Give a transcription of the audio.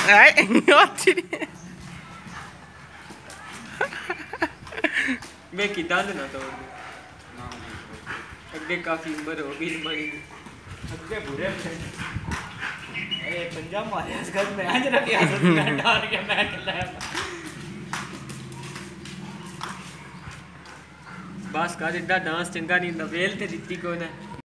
मैं की दांत ना तोड़ अगे काफी उम्र हो गई बड़ी अगे बुरे ए पंजाब मारे इस घर में आज रखी हसद में डाल के मैं खिलाया बस का जिद्दा डांस चंगा नहीं दा वेल ते दित्ती को ने